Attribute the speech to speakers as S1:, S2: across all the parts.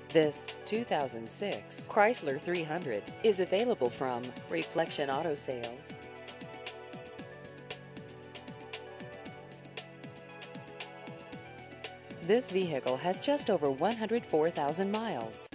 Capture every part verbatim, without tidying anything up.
S1: This two thousand six Chrysler three hundred is available from Reflection Auto Sales. This vehicle has just over one hundred four thousand miles.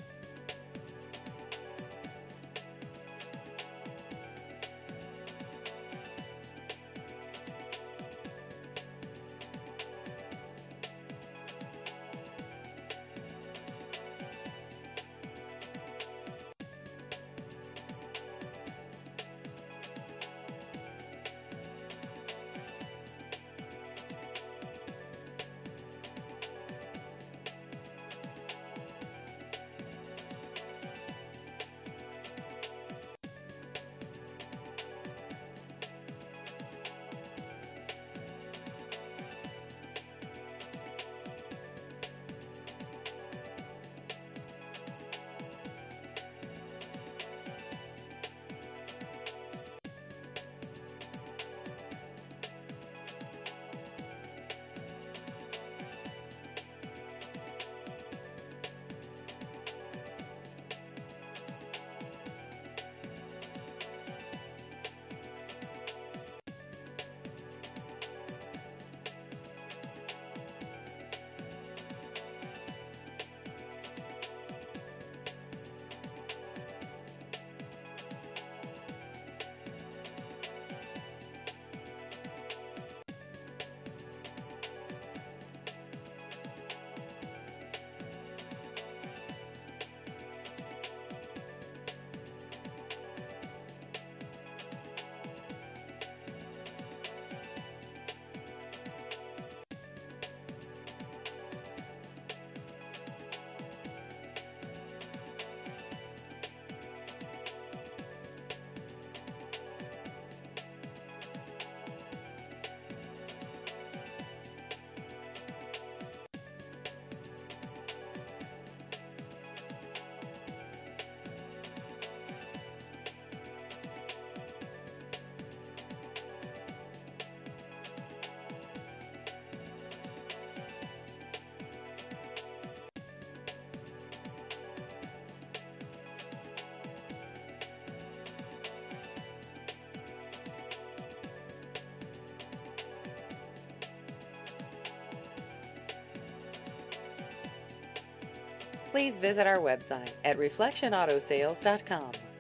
S1: Please visit our website at reflection auto sales dot com.